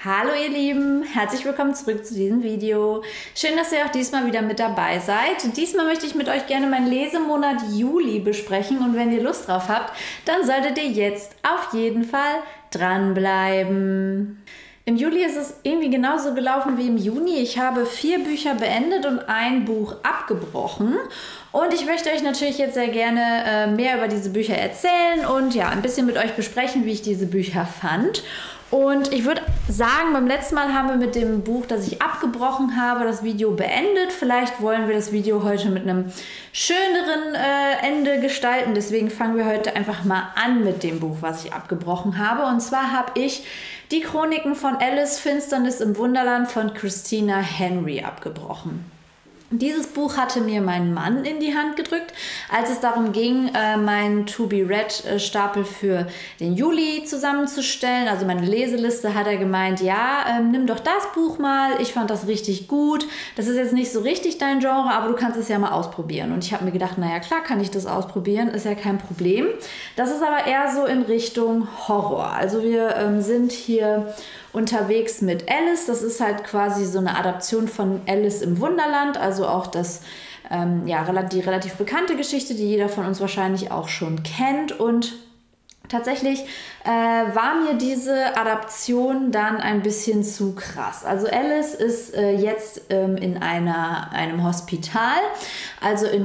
Hallo ihr Lieben, herzlich willkommen zurück zu diesem Video. Schön, dass ihr auch diesmal wieder mit dabei seid. Diesmal möchte ich mit euch gerne meinen Lesemonat Juli besprechen und wenn ihr Lust drauf habt, dann solltet ihr jetzt auf jeden Fall dranbleiben. Im Juli ist es irgendwie genauso gelaufen wie im Juni. Ich habe 4 Bücher beendet und ein Buch abgebrochen. Und ich möchte euch natürlich jetzt sehr gerne mehr über diese Bücher erzählen und ja, ein bisschen mit euch besprechen, wie ich diese Bücher fand. Und ich würde sagen, beim letzten Mal haben wir mit dem Buch, das ich abgebrochen habe, das Video beendet. Vielleicht wollen wir das Video heute mit einem schöneren Ende gestalten. Deswegen fangen wir heute einfach mal an mit dem Buch, was ich abgebrochen habe. Und zwar habe ich die Chroniken von Alice, Finsternis im Wunderland von Christina Henry abgebrochen. Dieses Buch hatte mir mein Mann in die Hand gedrückt, als es darum ging, meinen To-Be-Read-Stapel für den Juli zusammenzustellen. Also meine Leseliste, hat er gemeint, ja, nimm doch das Buch mal. Ich fand das richtig gut. Das ist jetzt nicht so richtig dein Genre, aber du kannst es ja mal ausprobieren. Und ich habe mir gedacht, naja, klar kann ich das ausprobieren, ist ja kein Problem. Das ist aber eher so in Richtung Horror. Also wir sind hier unterwegs mit Alice. Das ist halt quasi so eine Adaption von Alice im Wunderland, also auch das, die relativ bekannte Geschichte, die jeder von uns wahrscheinlich auch schon kennt. Und tatsächlich war mir diese Adaption dann ein bisschen zu krass. Also Alice ist jetzt in einem Hospital, also in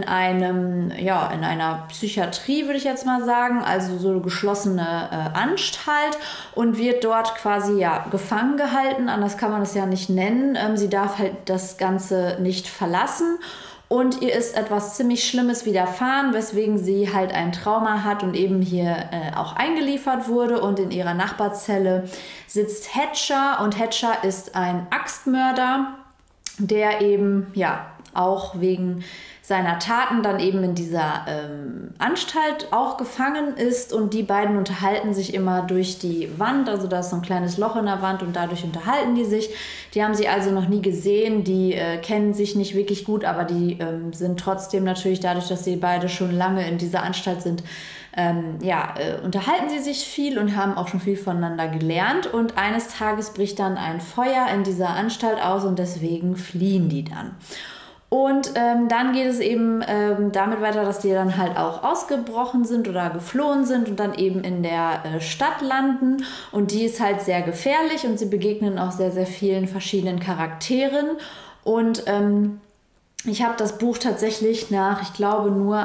einer Psychiatrie, würde ich jetzt mal sagen, also so eine geschlossene Anstalt und wird dort quasi gefangen gehalten. Anders kann man es ja nicht nennen. Sie darf halt das Ganze nicht verlassen. Und ihr ist etwas ziemlich Schlimmes widerfahren, weswegen sie halt ein Trauma hat und eben hier auch eingeliefert wurde. Und in ihrer Nachbarzelle sitzt Hatcher und Hatcher ist ein Axtmörder, der eben auch wegen seiner Taten dann eben in dieser Anstalt auch gefangen ist und die beiden unterhalten sich immer durch die Wand, also da ist so ein kleines Loch in der Wand und dadurch unterhalten die sich. Die haben sie also noch nie gesehen, die kennen sich nicht wirklich gut, aber die sind trotzdem natürlich dadurch, dass sie beide schon lange in dieser Anstalt sind, unterhalten sie sich viel und haben auch schon viel voneinander gelernt und eines Tages bricht dann ein Feuer in dieser Anstalt aus und deswegen fliehen die dann. Und dann geht es eben damit weiter, dass die dann halt auch ausgebrochen sind oder geflohen sind und dann eben in der Stadt landen. Und die ist halt sehr gefährlich und sie begegnen auch sehr, sehr vielen verschiedenen Charakteren. Und ich habe das Buch tatsächlich nach, ich glaube, nur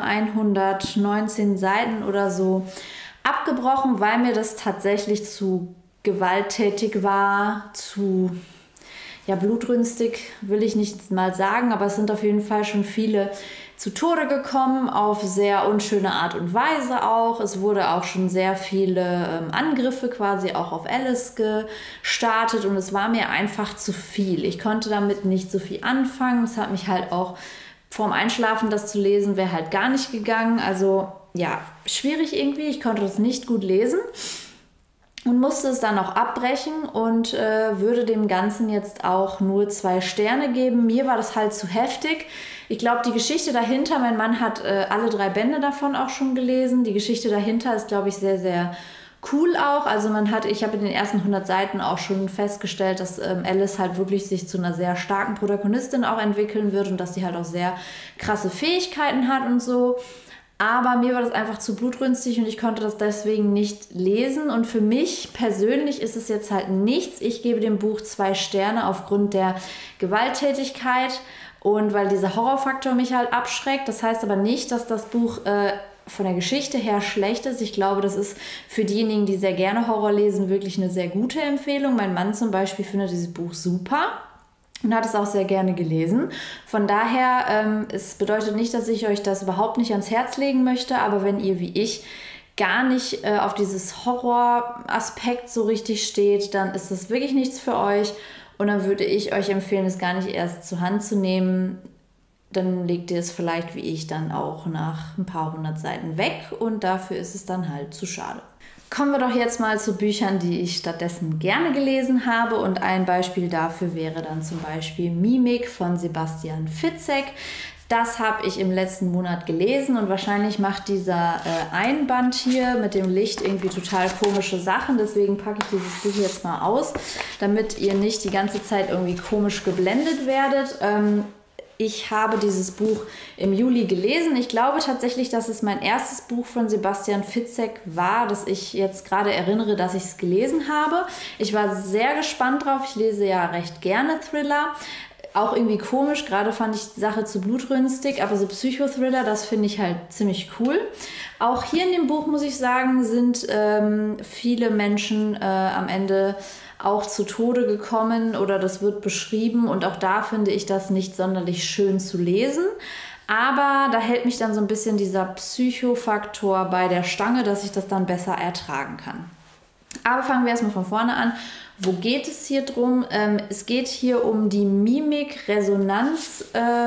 119 Seiten oder so abgebrochen, weil mir das tatsächlich zu gewalttätig war, zu blutrünstig will ich nicht mal sagen, aber es sind auf jeden Fall schon viele zu Tode gekommen, auf sehr unschöne Art und Weise auch. Es wurde auch schon sehr viele Angriffe quasi auch auf Alice gestartet und es war mir einfach zu viel. Ich konnte damit nicht so viel anfangen. Es hat mich halt auch vorm Einschlafen, das zu lesen, wäre halt gar nicht gegangen. Also schwierig irgendwie. Ich konnte das nicht gut lesen. Und musste es dann auch abbrechen und würde dem Ganzen jetzt auch nur 2 Sterne geben. Mir war das halt zu heftig. Ich glaube, die Geschichte dahinter, mein Mann hat alle 3 Bände davon auch schon gelesen. Die Geschichte dahinter ist, glaube ich, sehr, sehr cool auch. Also ich habe in den ersten 100 Seiten auch schon festgestellt, dass Alice halt wirklich sich zu einer sehr starken Protagonistin auch entwickeln wird und dass sie halt auch sehr krasse Fähigkeiten hat und so. Aber mir war das einfach zu blutrünstig und ich konnte das deswegen nicht lesen. Und für mich persönlich ist es jetzt halt nichts. Ich gebe dem Buch 2 Sterne aufgrund der Gewalttätigkeit und weil dieser Horrorfaktor mich halt abschreckt. Das heißt aber nicht, dass das Buch von der Geschichte her schlecht ist. Ich glaube, das ist für diejenigen, die sehr gerne Horror lesen, wirklich eine sehr gute Empfehlung. Mein Mann zum Beispiel findet dieses Buch super. Und hat es auch sehr gerne gelesen. Von daher, es bedeutet nicht, dass ich euch das überhaupt nicht ans Herz legen möchte, aber wenn ihr wie ich gar nicht auf dieses Horroraspekt so richtig steht, dann ist das wirklich nichts für euch. Und dann würde ich euch empfehlen, es gar nicht erst zur Hand zu nehmen. Dann legt ihr es vielleicht wie ich dann auch nach ein paar 100 Seiten weg und dafür ist es dann halt zu schade. Kommen wir doch jetzt mal zu Büchern, die ich stattdessen gerne gelesen habe und ein Beispiel dafür wäre dann zum Beispiel Mimik von Sebastian Fitzek. Das habe ich im letzten Monat gelesen und wahrscheinlich macht dieser Einband hier mit dem Licht irgendwie total komische Sachen. Deswegen packe ich dieses Buch jetzt mal aus, damit ihr nicht die ganze Zeit irgendwie komisch geblendet werdet. Ich habe dieses Buch im Juli gelesen. Ich glaube tatsächlich, dass es mein erstes Buch von Sebastian Fitzek war, das ich jetzt gerade erinnere, dass ich es gelesen habe. Ich war sehr gespannt drauf. Ich lese ja recht gerne Thriller. Auch irgendwie komisch, gerade fand ich die Sache zu blutrünstig, aber so Psychothriller, das finde ich halt ziemlich cool. Auch hier in dem Buch, muss ich sagen, sind viele Menschen am Ende auch zu Tode gekommen oder das wird beschrieben und auch da finde ich das nicht sonderlich schön zu lesen. Aber da hält mich dann so ein bisschen dieser Psychofaktor bei der Stange, dass ich das dann besser ertragen kann. Aber fangen wir erstmal von vorne an. Wo geht es hier drum? Es geht hier um die Mimikresonanz.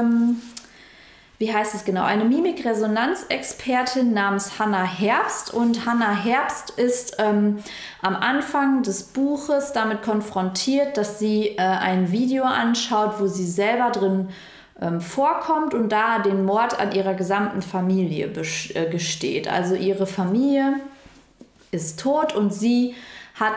Wie heißt es genau? Eine Mimikresonanzexpertin namens Hannah Herbst. Und Hannah Herbst ist am Anfang des Buches damit konfrontiert, dass sie ein Video anschaut, wo sie selber drin vorkommt und da den Mord an ihrer gesamten Familie gesteht. Also ihre Familie ist tot und sie hat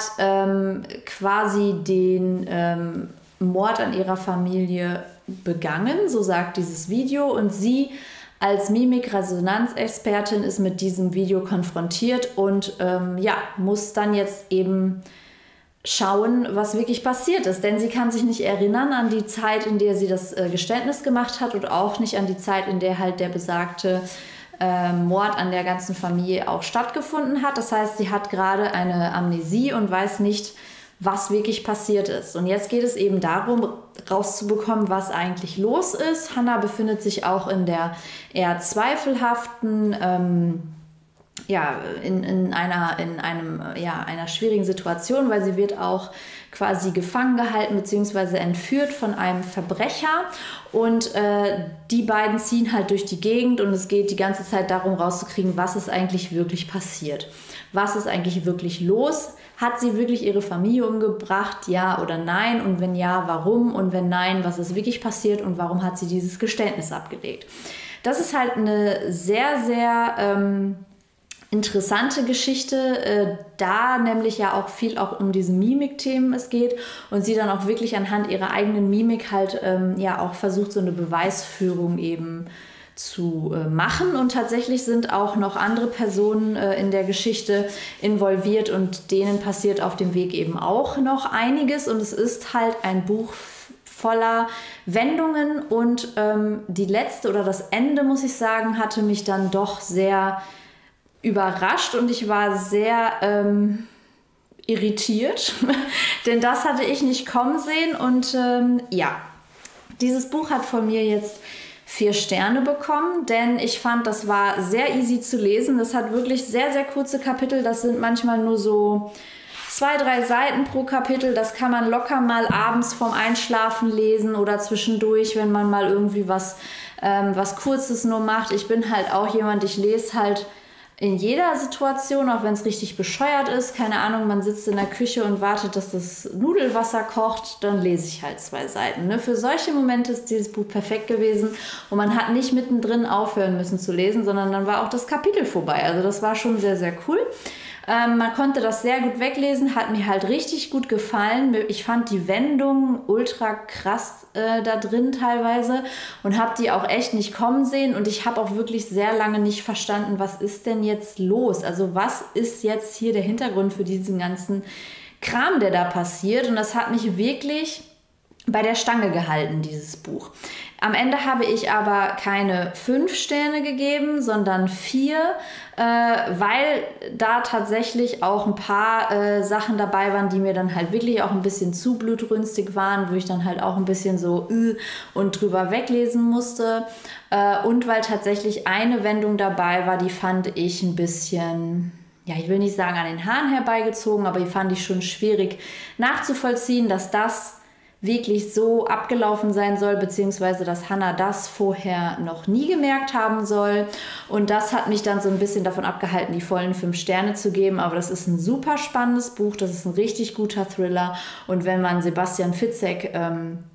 quasi den Mord an ihrer Familie begangen, so sagt dieses Video. Und sie als Mimikresonanzexpertin ist mit diesem Video konfrontiert und muss dann jetzt eben schauen, was wirklich passiert ist. Denn sie kann sich nicht erinnern an die Zeit, in der sie das Geständnis gemacht hat und auch nicht an die Zeit, in der halt der besagte Mord an der ganzen Familie auch stattgefunden hat. Das heißt, sie hat gerade eine Amnesie und weiß nicht, was wirklich passiert ist. Und jetzt geht es eben darum, rauszubekommen, was eigentlich los ist. Hannah befindet sich auch in der eher zweifelhaften, in einer schwierigen Situation, weil sie wird auch quasi gefangen gehalten bzw. entführt von einem Verbrecher und die beiden ziehen halt durch die Gegend und es geht die ganze Zeit darum rauszukriegen, was ist eigentlich wirklich passiert. Was ist eigentlich wirklich los? Hat sie wirklich ihre Familie umgebracht, ja oder nein? Und wenn ja, warum? Und wenn nein, was ist wirklich passiert und warum hat sie dieses Geständnis abgelegt? Das ist halt eine sehr, sehr interessante Geschichte, da nämlich ja auch viel auch um diese Mimikthemen es geht und sie dann auch wirklich anhand ihrer eigenen Mimik halt auch versucht, so eine Beweisführung eben zu machen. Und tatsächlich sind auch noch andere Personen in der Geschichte involviert und denen passiert auf dem Weg eben auch noch einiges. Und es ist halt ein Buch voller Wendungen und die letzte oder das Ende, muss ich sagen, hatte mich dann doch sehr überrascht und ich war sehr irritiert, denn das hatte ich nicht kommen sehen. Und dieses Buch hat von mir jetzt 4 Sterne bekommen, denn ich fand, das war sehr easy zu lesen. Das hat wirklich sehr, sehr kurze Kapitel. Das sind manchmal nur so 2, 3 Seiten pro Kapitel. Das kann man locker mal abends vorm Einschlafen lesen oder zwischendurch, wenn man mal irgendwie was Kurzes nur macht. Ich bin halt auch jemand, ich lese halt in jeder Situation, auch wenn es richtig bescheuert ist, keine Ahnung, man sitzt in der Küche und wartet, dass das Nudelwasser kocht, dann lese ich halt 2 Seiten. Ne? Für solche Momente ist dieses Buch perfekt gewesen und man hat nicht mittendrin aufhören müssen zu lesen, sondern dann war auch das Kapitel vorbei. Also das war schon sehr, sehr cool. Man konnte das sehr gut weglesen, hat mir halt richtig gut gefallen. Ich fand die Wendung ultra krass da drin teilweise und habe die auch echt nicht kommen sehen. Und ich habe auch wirklich sehr lange nicht verstanden, was ist denn jetzt los? Also was ist jetzt hier der Hintergrund für diesen ganzen Kram, der da passiert? Und das hat mich wirklich bei der Stange gehalten, dieses Buch. Am Ende habe ich aber keine 5 Sterne gegeben, sondern 4, weil da tatsächlich auch ein paar Sachen dabei waren, die mir dann halt wirklich auch ein bisschen zu blutrünstig waren, wo ich dann halt auch ein bisschen so und drüber weglesen musste. Und weil tatsächlich eine Wendung dabei war, die fand ich ein bisschen, ja, ich will nicht sagen an den Haaren herbeigezogen, aber die fand ich schon schwierig nachzuvollziehen, dass das wirklich so abgelaufen sein soll, beziehungsweise dass Hannah das vorher noch nie gemerkt haben soll. Und das hat mich dann so ein bisschen davon abgehalten, die vollen 5 Sterne zu geben. Aber das ist ein super spannendes Buch, das ist ein richtig guter Thriller. Und wenn man Sebastian Fitzek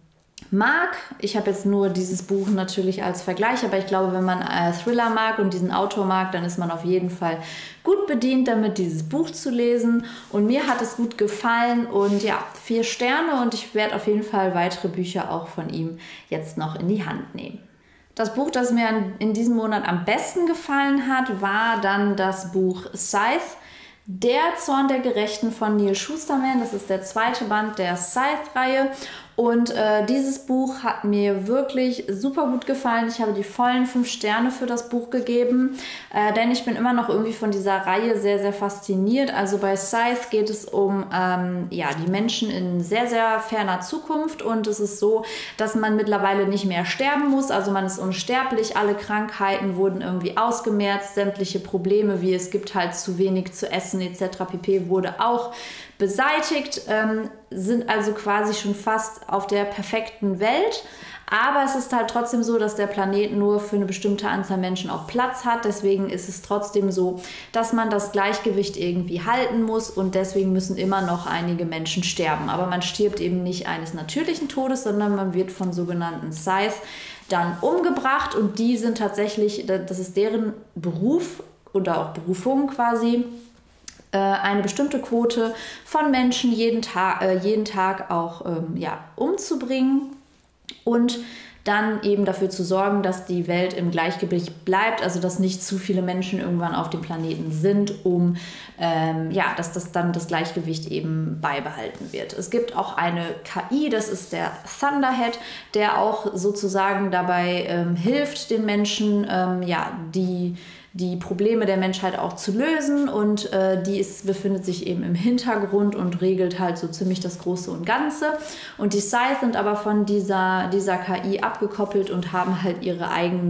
mag. Ich habe jetzt nur dieses Buch natürlich als Vergleich, aber ich glaube, wenn man Thriller mag und diesen Autor mag, dann ist man auf jeden Fall gut bedient, damit dieses Buch zu lesen. Und mir hat es gut gefallen und ja, 4 Sterne und ich werde auf jeden Fall weitere Bücher auch von ihm jetzt noch in die Hand nehmen. Das Buch, das mir in diesem Monat am besten gefallen hat, war dann das Buch Scythe, der Zorn der Gerechten von Neal Shusterman. Das ist der 2. Band der Scythe-Reihe. Und dieses Buch hat mir wirklich super gut gefallen. Ich habe die vollen 5 Sterne für das Buch gegeben, denn ich bin immer noch irgendwie von dieser Reihe sehr, sehr fasziniert. Also bei Scythe geht es um die Menschen in sehr, sehr ferner Zukunft und es ist so, dass man mittlerweile nicht mehr sterben muss. Also man ist unsterblich, alle Krankheiten wurden irgendwie ausgemerzt, sämtliche Probleme, wie es gibt halt zu wenig zu essen etc. pp. Wurde auch beseitigt, sind also quasi schon fast auf der perfekten Welt. Aber es ist halt trotzdem so, dass der Planet nur für eine bestimmte Anzahl Menschen auch Platz hat. Deswegen ist es trotzdem so, dass man das Gleichgewicht irgendwie halten muss und deswegen müssen immer noch einige Menschen sterben. Aber man stirbt eben nicht eines natürlichen Todes, sondern man wird von sogenannten Scythe dann umgebracht und die sind tatsächlich, das ist deren Beruf oder auch Berufung quasi, eine bestimmte Quote von Menschen jeden Tag auch umzubringen und dann eben dafür zu sorgen, dass die Welt im Gleichgewicht bleibt, also dass nicht zu viele Menschen irgendwann auf dem Planeten sind, dass das Gleichgewicht eben beibehalten wird. Es gibt auch eine KI, das ist der Thunderhead, der auch sozusagen dabei hilft, den Menschen die Probleme der Menschheit auch zu lösen und befindet sich eben im Hintergrund und regelt halt so ziemlich das Große und Ganze. Und die Scythe sind aber von dieser KI abgekoppelt und haben halt ihr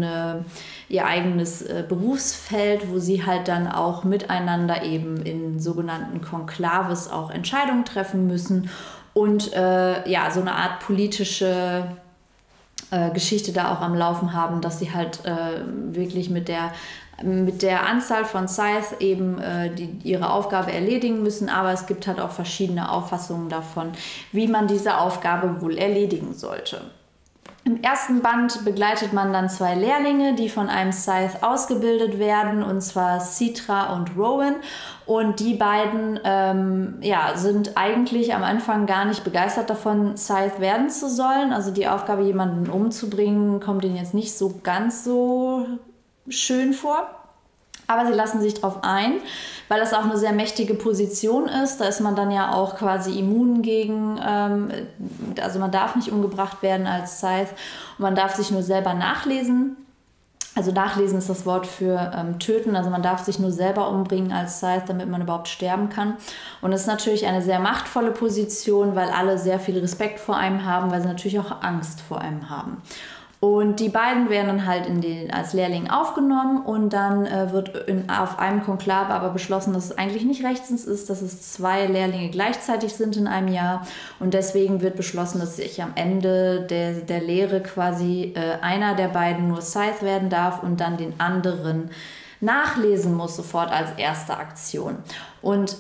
eigenes Berufsfeld, wo sie halt dann auch miteinander eben in sogenannten Konklaves auch Entscheidungen treffen müssen und so eine Art politische Geschichte da auch am Laufen haben, dass sie halt wirklich mit der Anzahl von Scythe eben ihre Aufgabe erledigen müssen, aber es gibt halt auch verschiedene Auffassungen davon, wie man diese Aufgabe wohl erledigen sollte. Im 1. Band begleitet man dann 2 Lehrlinge, die von einem Scythe ausgebildet werden, und zwar Citra und Rowan. Und die beiden sind eigentlich am Anfang gar nicht begeistert davon, Scythe werden zu sollen. Also die Aufgabe, jemanden umzubringen, kommt ihnen jetzt nicht so ganz so schön vor. Aber sie lassen sich darauf ein, weil das auch eine sehr mächtige Position ist. Da ist man dann ja auch quasi immun gegen, also man darf nicht umgebracht werden als Scythe und man darf sich nur selber nachlesen. Also nachlesen ist das Wort für töten, also man darf sich nur selber umbringen als Scythe, damit man überhaupt sterben kann. Und es ist natürlich eine sehr machtvolle Position, weil alle sehr viel Respekt vor einem haben, weil sie natürlich auch Angst vor einem haben. Und die beiden werden dann halt als Lehrling aufgenommen und dann wird auf einem Konklave aber beschlossen, dass es eigentlich nicht rechtens ist, dass es 2 Lehrlinge gleichzeitig sind in einem Jahr. Und deswegen wird beschlossen, dass sich am Ende der Lehre quasi einer der beiden nur Scythe werden darf und dann den anderen nachlesen muss, sofort als erste Aktion. Und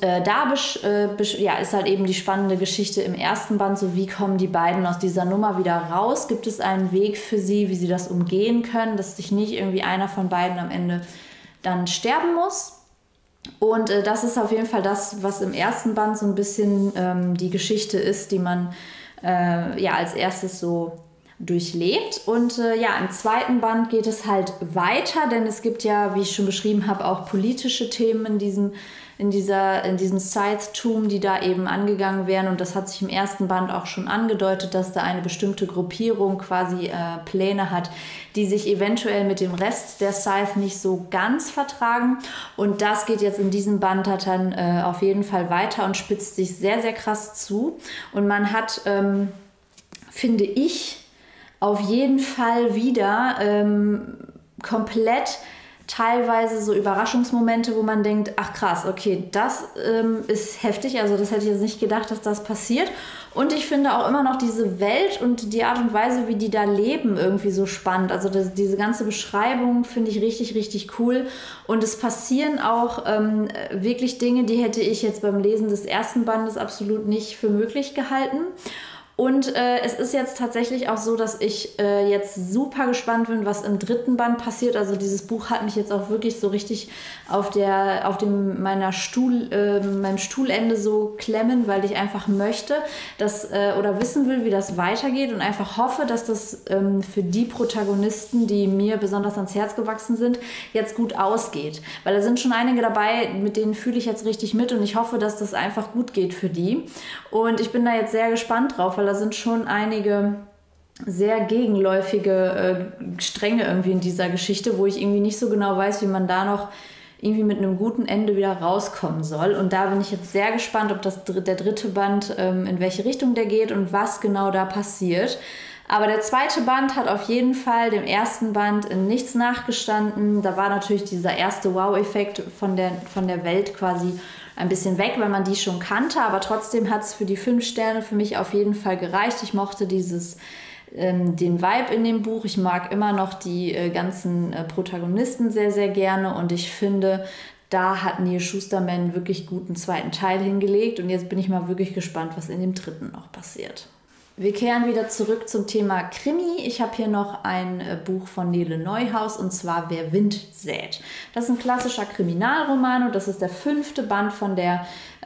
ist halt eben die spannende Geschichte im 1. Band, so wie kommen die beiden aus dieser Nummer wieder raus? Gibt es einen Weg für sie, wie sie das umgehen können, dass sich nicht irgendwie einer von beiden am Ende dann sterben muss? Und das ist auf jeden Fall das, was im 1. Band so ein bisschen die Geschichte ist, die man als erstes so durchlebt. Und im 2. Band geht es halt weiter, denn es gibt ja, wie ich schon beschrieben habe, auch politische Themen in diesem Scythe-Tum, die da eben angegangen werden. Und das hat sich im 1. Band auch schon angedeutet, dass da eine bestimmte Gruppierung quasi Pläne hat, die sich eventuell mit dem Rest der Scythe nicht so ganz vertragen. Und das geht jetzt in diesem Band dann auf jeden Fall weiter und spitzt sich sehr, sehr krass zu. Und man hat, finde ich, auf jeden Fall wieder komplett teilweise so Überraschungsmomente, wo man denkt, ach krass, okay, das ist heftig, also das hätte ich jetzt nicht gedacht, dass das passiert. Und ich finde auch immer noch diese Welt und die Art und Weise, wie die da leben, irgendwie so spannend. Also diese ganze Beschreibung finde ich richtig, richtig cool. Und es passieren auch wirklich Dinge, die hätte ich jetzt beim Lesen des 1. Bandes absolut nicht für möglich gehalten. Und es ist jetzt tatsächlich auch so, dass ich jetzt super gespannt bin, was im 3. Band passiert. Also dieses Buch hat mich jetzt auch wirklich so richtig meinem Stuhlende so klemmen, weil ich einfach möchte, oder wissen will, wie das weitergeht und einfach hoffe, dass das für die Protagonisten, die mir besonders ans Herz gewachsen sind, jetzt gut ausgeht. Weil da sind schon einige dabei, mit denen fühle ich jetzt richtig mit und ich hoffe, dass das einfach gut geht für die. Und ich bin da jetzt sehr gespannt drauf, weil da sind schon einige sehr gegenläufige Stränge irgendwie in dieser Geschichte, wo ich irgendwie nicht so genau weiß, wie man da noch irgendwie mit einem guten Ende wieder rauskommen soll. Und da bin ich jetzt sehr gespannt, ob der 3. Band, in welche Richtung der geht und was genau da passiert. Aber der 2. Band hat auf jeden Fall dem 1. Band in nichts nachgestanden. Da war natürlich dieser erste Wow-Effekt von der Welt quasi ein bisschen weg, weil man die schon kannte, aber trotzdem hat es für die 5 Sterne für mich auf jeden Fall gereicht. Ich mochte den Vibe in dem Buch. Ich mag immer noch die ganzen Protagonisten sehr, sehr gerne und ich finde, da hat Neal Shusterman einen wirklich guten 2. Teil hingelegt und jetzt bin ich mal wirklich gespannt, was in dem 3. noch passiert. Wir kehren wieder zurück zum Thema Krimi. Ich habe hier noch ein Buch von Nele Neuhaus und zwar Wer Wind sät. Das ist ein klassischer Kriminalroman und das ist der 5. Band von der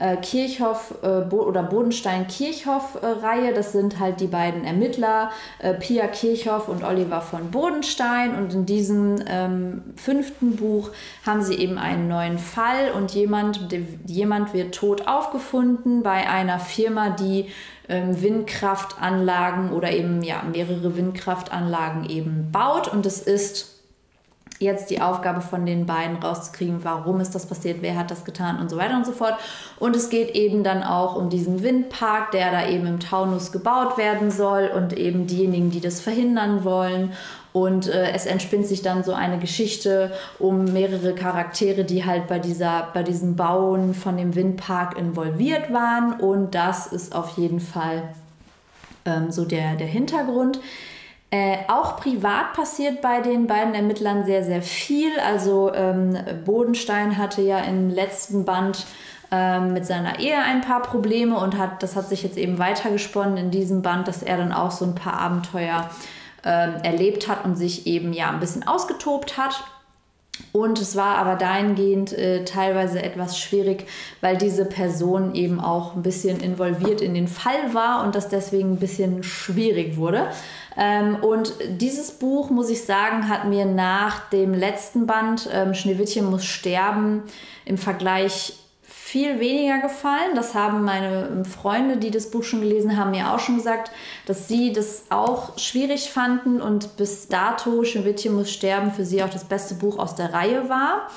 Bodenstein-Kirchhoff-Reihe. Das sind halt die beiden Ermittler, Pia Kirchhoff und Oliver von Bodenstein. Und in diesem 5. Buch haben sie eben einen neuen Fall und jemand wird tot aufgefunden bei einer Firma, die Windkraftanlagen oder eben mehrere Windkraftanlagen eben baut. Und es ist jetzt die Aufgabe von den beiden rauszukriegen, warum ist das passiert, wer hat das getan und so weiter und so fort. Und es geht eben dann auch um diesen Windpark, der da eben im Taunus gebaut werden soll und eben diejenigen, die das verhindern wollen. Und es entspinnt sich dann so eine Geschichte um mehrere Charaktere, die halt bei diesem Bauen von dem Windpark involviert waren. Und das ist auf jeden Fall so der Hintergrund. Auch privat passiert bei den beiden Ermittlern sehr, sehr viel. Also Bodenstein hatte ja im letzten Band mit seiner Ehe ein paar Probleme und das hat sich jetzt eben weitergesponnen in diesem Band, dass er dann auch so ein paar Abenteuer erlebt hat und sich eben ein bisschen ausgetobt hat. Und es war aber dahingehend teilweise etwas schwierig, weil diese Person eben auch ein bisschen involviert in den Fall war und das deswegen ein bisschen schwierig wurde. Und dieses Buch, muss ich sagen, hat mir nach dem letzten Band Schneewittchen muss sterben im Vergleich viel weniger gefallen. Das haben meine Freunde, die das Buch schon gelesen haben, mir auch schon gesagt, dass sie das auch schwierig fanden und bis dato Schneewittchen muss sterben für sie auch das beste Buch aus der Reihe war.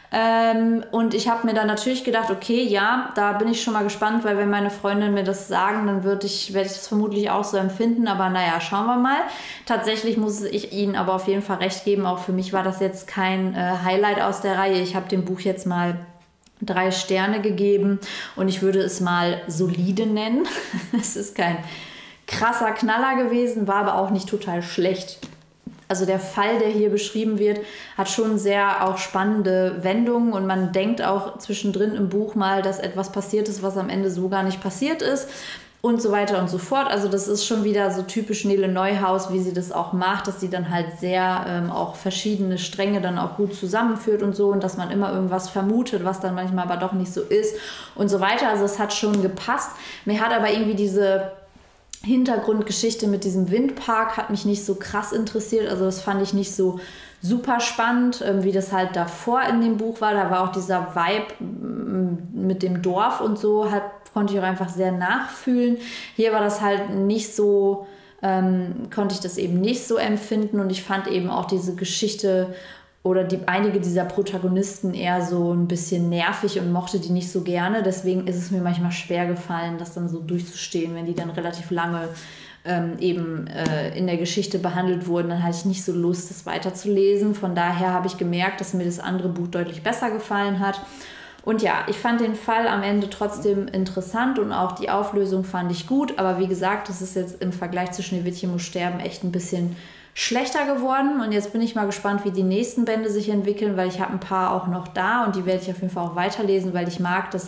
Und ich habe mir dann natürlich gedacht, okay, da bin ich schon mal gespannt, weil wenn meine Freundinnen mir das sagen, dann werde ich das vermutlich auch so empfinden, aber naja, schauen wir mal. Tatsächlich muss ich ihnen aber auf jeden Fall recht geben, auch für mich war das jetzt kein Highlight aus der Reihe. Ich habe dem Buch jetzt mal 3 Sterne gegeben und ich würde es mal solide nennen. Es ist kein krasser Knaller gewesen, war aber auch nicht total schlecht. Also der Fall, der hier beschrieben wird, hat schon sehr auch spannende Wendungen und man denkt auch zwischendrin im Buch mal, dass etwas passiert ist, was am Ende so gar nicht passiert ist und so weiter und so fort. Also das ist schon wieder so typisch Nele Neuhaus, wie sie das auch macht, dass sie dann halt sehr auch verschiedene Stränge dann auch gut zusammenführt und so und dass man immer irgendwas vermutet, was dann manchmal aber doch nicht so ist und so weiter. Also es hat schon gepasst. Mir hat aber irgendwie diese Hintergrundgeschichte mit diesem Windpark hat mich nicht so krass interessiert. Also das fand ich nicht so super spannend, wie das halt davor in dem Buch war. Da war auch dieser Vibe mit dem Dorf und so, konnte ich auch einfach sehr nachfühlen. Hier war das halt nicht so, konnte ich das eben nicht so empfinden und ich fand eben auch diese Geschichte oder einige dieser Protagonisten eher so ein bisschen nervig und mochte die nicht so gerne. Deswegen ist es mir manchmal schwer gefallen, das dann so durchzustehen, wenn die dann relativ lange in der Geschichte behandelt wurden. Dann hatte ich nicht so Lust, das weiterzulesen. Von daher habe ich gemerkt, dass mir das andere Buch deutlich besser gefallen hat. Und ja, ich fand den Fall am Ende trotzdem interessant und auch die Auflösung fand ich gut. Aber wie gesagt, das ist jetzt im Vergleich zu Schneewittchen muss sterben echt ein bisschen schlechter geworden. Und jetzt bin ich mal gespannt, wie die nächsten Bände sich entwickeln, weil ich habe ein paar auch noch da und die werde ich auf jeden Fall auch weiterlesen, weil ich mag das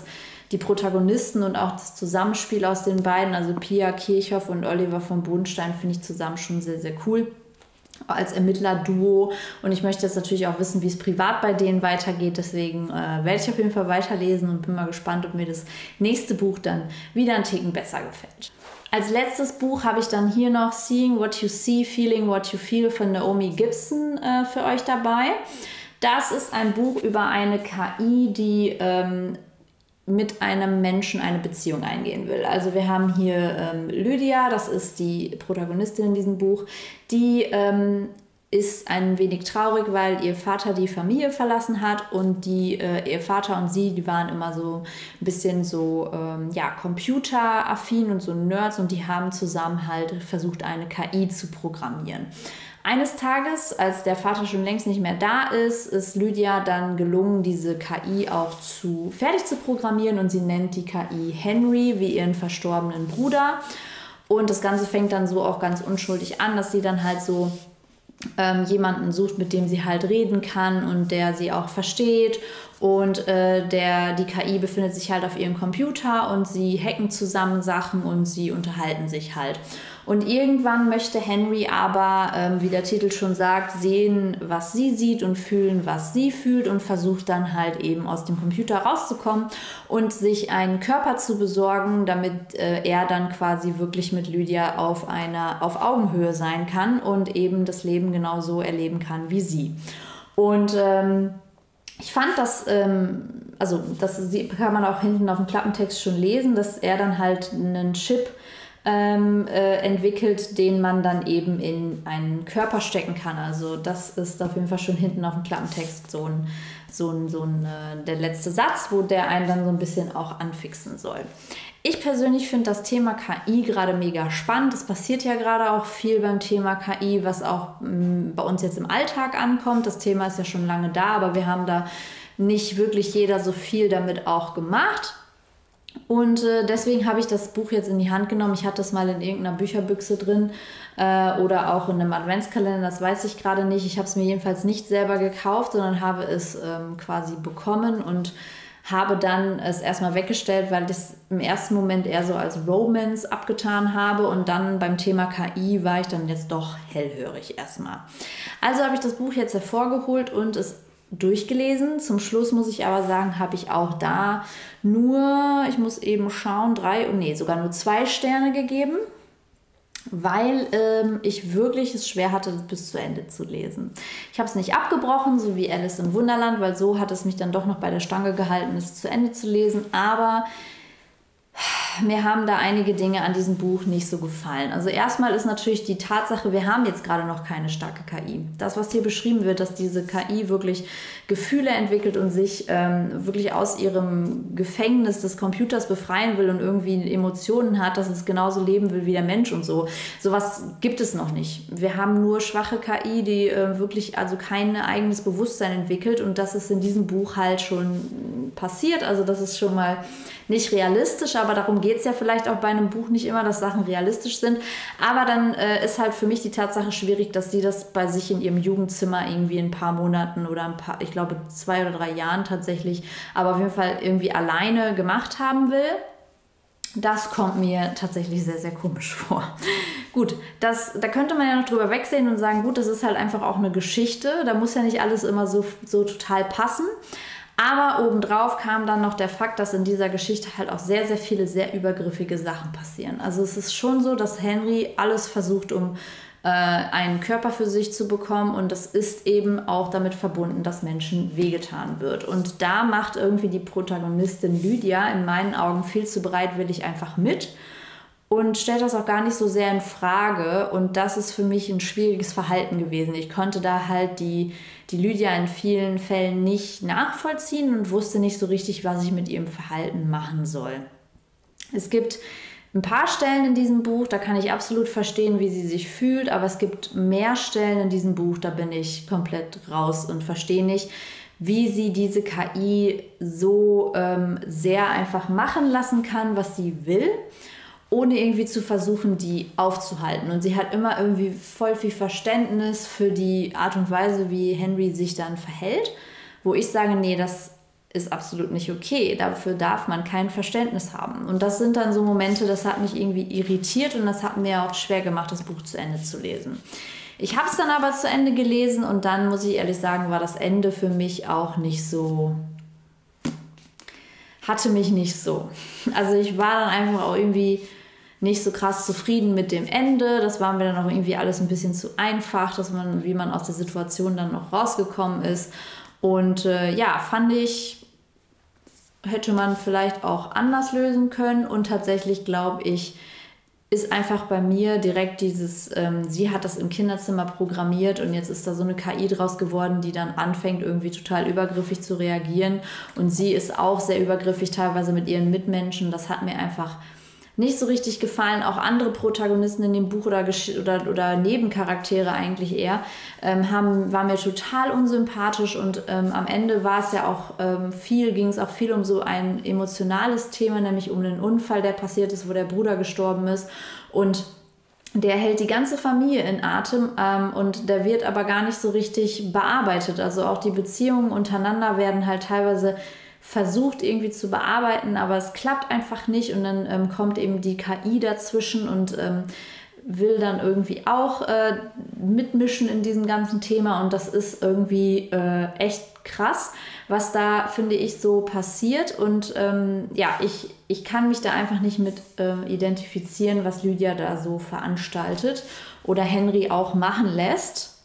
die Protagonisten und auch das Zusammenspiel aus den beiden, also Pia Kirchhoff und Oliver von Bodenstein, finde ich zusammen schon sehr, sehr cool. Als Ermittler-Duo, und ich möchte jetzt natürlich auch wissen, wie es privat bei denen weitergeht, deswegen werde ich auf jeden Fall weiterlesen und bin mal gespannt, ob mir das nächste Buch dann wieder einen Ticken besser gefällt. Als letztes Buch habe ich dann hier noch Seeing What You See, Feeling What You Feel von Naomi Gibson für euch dabei. Das ist ein Buch über eine KI, die mit einem Menschen eine Beziehung eingehen will. Also wir haben hier Lydia, das ist die Protagonistin in diesem Buch, die ist ein wenig traurig, weil ihr Vater die Familie verlassen hat und ihr Vater und sie, die waren immer so ein bisschen so computeraffin und so Nerds, und die haben zusammen halt versucht, eine KI zu programmieren. Eines Tages, als der Vater schon längst nicht mehr da ist, ist Lydia dann gelungen, diese KI auch fertig zu programmieren, und sie nennt die KI Henry, wie ihren verstorbenen Bruder. Und das Ganze fängt dann so auch ganz unschuldig an, dass sie dann halt so jemanden sucht, mit dem sie halt reden kann und der sie auch versteht. Und die KI befindet sich halt auf ihrem Computer und sie hacken zusammen Sachen und sie unterhalten sich halt. Und irgendwann möchte Henry aber, wie der Titel schon sagt, sehen, was sie sieht und fühlen, was sie fühlt, und versucht dann halt eben aus dem Computer rauszukommen und sich einen Körper zu besorgen, damit er dann quasi wirklich mit Lydia auf Augenhöhe sein kann und eben das Leben genauso erleben kann wie sie. Und ich fand das, das kann man auch hinten auf dem Klappentext schon lesen, dass er dann halt einen Chip entwickelt, den man dann eben in einen Körper stecken kann. Also das ist auf jeden Fall schon hinten auf dem Klappentext der letzte Satz, wo der einen dann so ein bisschen auch anfixen soll. Ich persönlich finde das Thema KI gerade mega spannend. Es passiert ja gerade auch viel beim Thema KI, was auch bei uns jetzt im Alltag ankommt. Das Thema ist ja schon lange da, aber wir haben da nicht wirklich jeder so viel damit auch gemacht. Und deswegen habe ich das Buch jetzt in die Hand genommen. Ich hatte das mal in irgendeiner Bücherbüchse drin oder auch in einem Adventskalender, das weiß ich gerade nicht. Ich habe es mir jedenfalls nicht selber gekauft, sondern habe es quasi bekommen und habe dann es erstmal weggestellt, weil ich es im ersten Moment eher so als Romance abgetan habe, und dann beim Thema KI war ich dann jetzt doch hellhörig erstmal. Also habe ich das Buch jetzt hervorgeholt und es durchgelesen. Zum Schluss muss ich aber sagen, habe ich auch da ich muss eben schauen, sogar nur 2 Sterne gegeben, weil ich wirklich es schwer hatte, das bis zu Ende zu lesen. Ich habe es nicht abgebrochen, so wie Alice im Wunderland, weil so hat es mich dann doch noch bei der Stange gehalten, es zu Ende zu lesen, aber mir haben da einige Dinge an diesem Buch nicht so gefallen. Also erstmal ist natürlich die Tatsache, wir haben jetzt gerade noch keine starke KI. Das, was hier beschrieben wird, dass diese KI wirklich Gefühle entwickelt und sich wirklich aus ihrem Gefängnis des Computers befreien will und irgendwie Emotionen hat, dass es genauso leben will wie der Mensch und so. Sowas gibt es noch nicht. Wir haben nur schwache KI, die wirklich also kein eigenes Bewusstsein entwickelt, und das ist in diesem Buch halt schon passiert. Also das ist schon mal nicht realistisch, aber darum geht es ja vielleicht auch bei einem Buch nicht immer, dass Sachen realistisch sind. Aber dann ist halt für mich die Tatsache schwierig, dass sie das bei sich in ihrem Jugendzimmer irgendwie in ein paar Monaten oder ich glaube 2 oder 3 Jahren tatsächlich, aber auf jeden Fall irgendwie alleine gemacht haben will. Das kommt mir tatsächlich sehr, sehr komisch vor. Gut, da könnte man ja noch drüber wegsehen und sagen, gut, das ist halt einfach auch eine Geschichte. Da muss ja nicht alles immer so total passen. Aber obendrauf kam dann noch der Fakt, dass in dieser Geschichte halt auch sehr, sehr viele sehr übergriffige Sachen passieren. Also es ist schon so, dass Henry alles versucht, um einen Körper für sich zu bekommen, und das ist eben auch damit verbunden, dass Menschen wehgetan wird. Und da macht irgendwie die Protagonistin Lydia in meinen Augen viel zu bereitwillig einfach mit und stellt das auch gar nicht so sehr in Frage, und das ist für mich ein schwieriges Verhalten gewesen. Ich konnte da halt die Lydia in vielen Fällen nicht nachvollziehen und wusste nicht so richtig, was ich mit ihrem Verhalten machen soll. Es gibt ein paar Stellen in diesem Buch, da kann ich absolut verstehen, wie sie sich fühlt, aber es gibt mehr Stellen in diesem Buch, da bin ich komplett raus und verstehe nicht, wie sie diese KI so sehr einfach machen lassen kann, was sie will, ohne irgendwie zu versuchen, die aufzuhalten. Und sie hat immer irgendwie voll viel Verständnis für die Art und Weise, wie Henry sich dann verhält, wo ich sage, nee, das ist absolut nicht okay. Dafür darf man kein Verständnis haben. Und das sind dann so Momente, das hat mich irgendwie irritiert und das hat mir auch schwer gemacht, das Buch zu Ende zu lesen. Ich habe es dann aber zu Ende gelesen und dann, muss ich ehrlich sagen, war das Ende für mich auch nicht so, hatte mich nicht so. Also ich war dann einfach auch irgendwie nicht so krass zufrieden mit dem Ende. Das war mir dann auch irgendwie alles ein bisschen zu einfach, wie man aus der Situation dann noch rausgekommen ist. Und ja, fand ich, hätte man vielleicht auch anders lösen können. Und tatsächlich glaube ich, ist einfach bei mir direkt dieses, sie hat das im Kinderzimmer programmiert und jetzt ist da so eine KI draus geworden, die dann anfängt, irgendwie total übergriffig zu reagieren. Und sie ist auch sehr übergriffig teilweise mit ihren Mitmenschen. Das hat mir einfach nicht so richtig gefallen. Auch andere Protagonisten in dem Buch oder Nebencharaktere eigentlich eher, waren mir total unsympathisch und am Ende war es ja auch ging es auch viel um so ein emotionales Thema, nämlich um einen Unfall, der passiert ist, wo der Bruder gestorben ist und der hält die ganze Familie in Atem und der wird aber gar nicht so richtig bearbeitet. Also auch die Beziehungen untereinander werden halt teilweise versucht irgendwie zu bearbeiten, aber es klappt einfach nicht und dann kommt eben die KI dazwischen und will dann irgendwie auch mitmischen in diesem ganzen Thema und das ist irgendwie echt krass, was da, finde ich, so passiert und ja, ich kann mich da einfach nicht mit identifizieren, was Lydia da so veranstaltet oder Henry auch machen lässt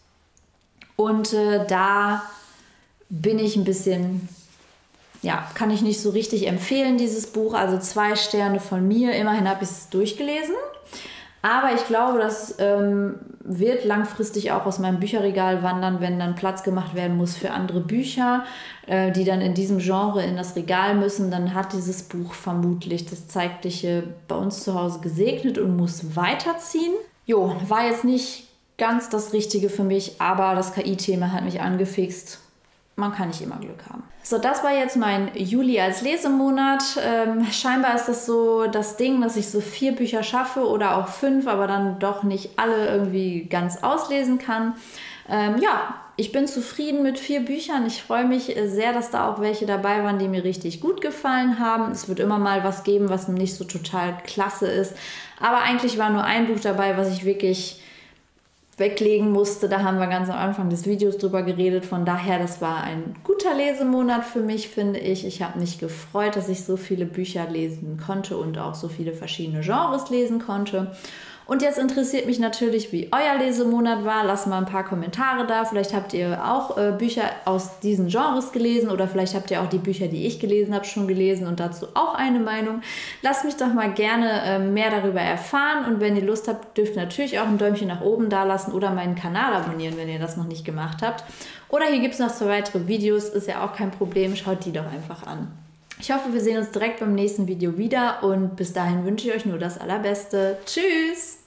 und da bin ich ein bisschen... Ja, kann ich nicht so richtig empfehlen, dieses Buch. Also 2 Sterne von mir. Immerhin habe ich es durchgelesen. Aber ich glaube, das wird langfristig auch aus meinem Bücherregal wandern, wenn dann Platz gemacht werden muss für andere Bücher, die dann in diesem Genre in das Regal müssen. Dann hat dieses Buch vermutlich das Zeitliche bei uns zu Hause gesegnet und muss weiterziehen. Jo, war jetzt nicht ganz das Richtige für mich, aber das KI-Thema hat mich angefixt. Man kann nicht immer Glück haben. So, das war jetzt mein Juli als Lesemonat. Scheinbar ist das so das Ding, dass ich so 4 Bücher schaffe oder auch 5, aber dann doch nicht alle irgendwie ganz auslesen kann. Ja, ich bin zufrieden mit 4 Büchern. Ich freue mich sehr, dass da auch welche dabei waren, die mir richtig gut gefallen haben. Es wird immer mal was geben, was nicht so total klasse ist. Aber eigentlich war nur ein Buch dabei, was ich wirklich weglegen musste. Da haben wir ganz am Anfang des Videos drüber geredet. Von daher, das war ein guter Lesemonat für mich, finde ich. Ich habe mich gefreut, dass ich so viele Bücher lesen konnte und auch so viele verschiedene Genres lesen konnte. Und jetzt interessiert mich natürlich, wie euer Lesemonat war. Lasst mal ein paar Kommentare da. Vielleicht habt ihr auch Bücher aus diesen Genres gelesen oder vielleicht habt ihr auch die Bücher, die ich gelesen habe, schon gelesen und dazu auch eine Meinung. Lasst mich doch mal gerne mehr darüber erfahren und wenn ihr Lust habt, dürft ihr natürlich auch ein Däumchen nach oben da lassen oder meinen Kanal abonnieren, wenn ihr das noch nicht gemacht habt. Oder hier gibt es noch 2 weitere Videos, ist ja auch kein Problem, schaut die doch einfach an. Ich hoffe, wir sehen uns direkt beim nächsten Video wieder und bis dahin wünsche ich euch nur das Allerbeste. Tschüss!